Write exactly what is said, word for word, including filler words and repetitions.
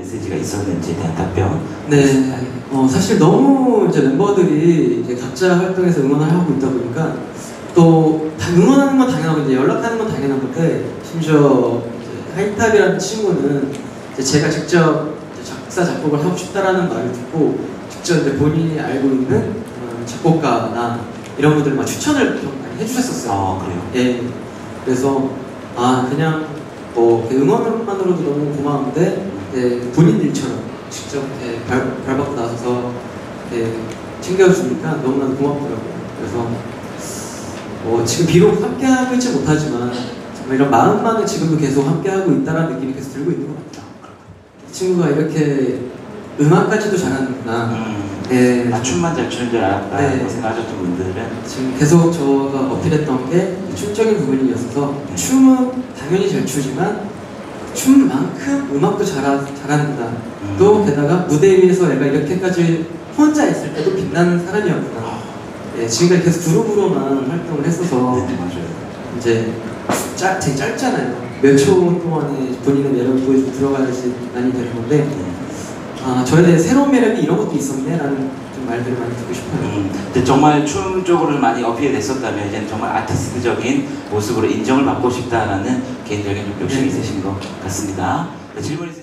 메시지가 있었는지에 대한 답변. 네, 어, 사실 너무 이제 멤버들이 이제 각자 활동에서 응원을 하고 있다 보니까 또 다 응원하는 건 당연하고 이제 연락하는 건 당연한 건데, 심지어 이제 하이탑이라는 친구는 이제 제가 직접 이제 작사 작곡을 하고 싶다라는 말을 듣고 직접 이제 본인이 알고 있는 어, 작곡가나 이런 분들 막 추천을 좀 많이 해주셨었어요. 아, 그래요? 예. 그래서 아 그냥 뭐 응원만으로도 너무 고마운데 예, 본인들처럼 직접 예, 발, 발벗고 나서서 예, 챙겨주니까 너무나도 고맙더라고요. 그래서 뭐 지금 비록 함께하고 있지 못하지만 정말 이런 마음만은 지금도 계속 함께하고 있다는 느낌이 계속 들고 있는 것 같아요. 이 친구가 이렇게 음악까지도 잘하는구나. 음. 예, 아, 춤만 잘 추는 줄 알았다 네. 생각하셨던 분들은 지금 계속 저가 어필했던 게 춤적인 부분이었어서 네. 춤은 당연히 잘 추지만 춤만큼 음악도 잘하, 잘한다. 음. 또 게다가 무대 위에서 내가 이렇게까지 혼자 있을 때도 빛나는 사람이었구나. 예, 지금까지 계속 그룹으로만 활동을 했어서 네, 맞아요. 이제 짧, 되게 짧잖아요. 몇 초 동안에 본인의 매력을 보여주고 들어가야지 많이 되는 건데 네. 아, 저에 새로운 매력이 이런 것도 있었네 라는 좀 말들을 많이 듣고 싶어요. 음, 근데 정말 춤 쪽으로 많이 어필이 됐었다면 이제는 정말 아티스트적인 모습으로 인정을 받고 싶다라는 개인적인 좀 욕심이 네. 있으신 것 같습니다. 네, 질문 있으